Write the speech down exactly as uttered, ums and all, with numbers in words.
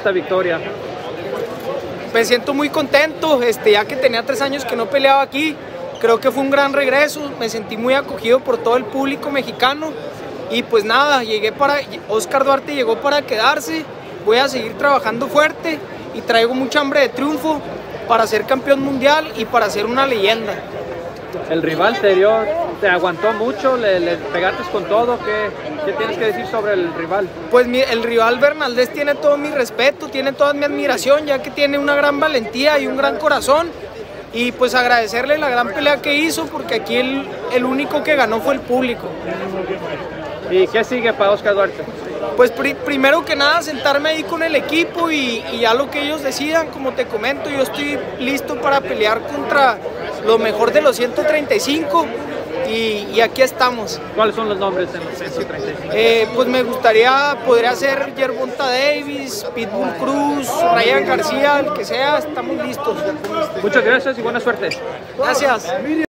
esta victoria? Me siento muy contento, este, ya que tenía tres años que no peleaba aquí. Creo que fue un gran regreso, me sentí muy acogido por todo el público mexicano. Y pues nada, llegué para, Oscar Duarte llegó para quedarse. Voy a seguir trabajando fuerte y traigo mucha hambre de triunfo para ser campeón mundial y para ser una leyenda. El rival te dio, te aguantó mucho, le, le pegaste con todo. ¿Qué, ¿Qué tienes que decir sobre el rival? Pues mi, el rival Bernaldez tiene todo mi respeto, tiene toda mi admiración, ya que tiene una gran valentía y un gran corazón. Y pues agradecerle la gran pelea que hizo, porque aquí el, el único que ganó fue el público. ¿Y qué sigue para Oscar Duarte? Pues pr primero que nada sentarme ahí con el equipo y, y ya lo que ellos decidan. Como te comento, yo estoy listo para pelear contra lo mejor de los ciento treinta y cinco y, y aquí estamos. ¿Cuáles son los nombres en los ciento treinta y cinco? Eh, pues me gustaría, podría ser Gervonta Davis, Pitbull Cruz, Ryan García, el que sea, estamos listos. Muchas gracias y buena suerte. Gracias.